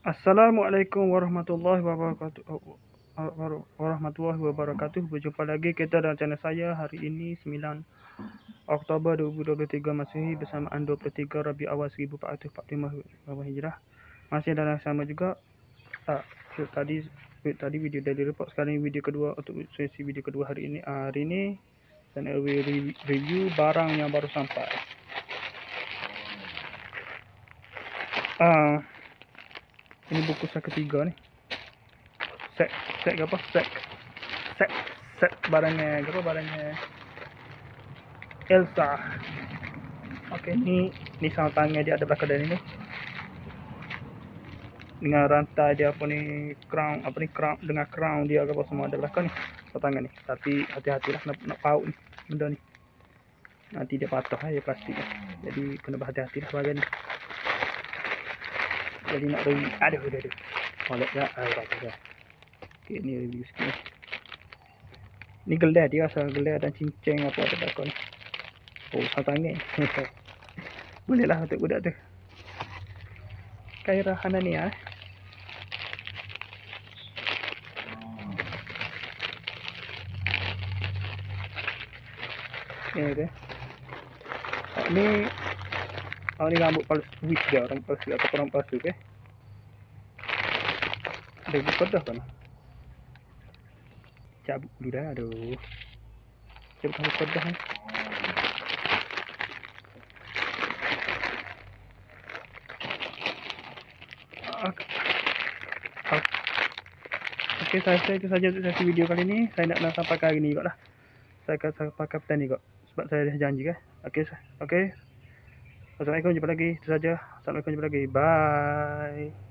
Assalamualaikum warahmatullahi wabarakatuh. Berjumpa lagi kita dalam channel saya hari ini 9 Oktober 2023 Masihi bersamaan 23 Rabiul Awal 1445 Hijrah. Masih dalam sama juga. Tadi video daily report, sekarang ini video kedua untuk sesi video kedua hari ini. Hari ini saya nak review barang yang baru sampai. Ini buku saya ketiga ni. Set barangnya Elsa. Okey, ni sarung tangan dia ada belakang dari ni. Dengan rantai dia crown dengan crown dia apa semua ada belakang ni. Sarung tangan ni. Tapi hati-hatilah nak paut ni benda ni. Nanti dia patah dia plastik. Jadi kena berhati-hatilah bahagian ni. Jadi nak review. Aduh. Molek dah. Bagus dah. Okey, ni review sikit. Ni gelar dia, asal gelar dan cincin apa ada belakang ni. Oh, sarung tangan. Bolehlah untuk budak tu. Khairah Hanania. Ni dia. Ni rambut palsu, wig dia, rambut palsu atau rambut palsu ke? Ada buku dah kan? Cabut dulu dah, aduh. Cabut buku dah kan? Okey, saya itu saja untuk sesi video kali ini. Saya nak sampaikan hari ni juga lah. Saya akan sampaikan petang ni juga. Sebab saya dah janji kan. Okey. Assalamualaikum, jumpa lagi. Itu saja. Assalamualaikum, jumpa lagi. Bye.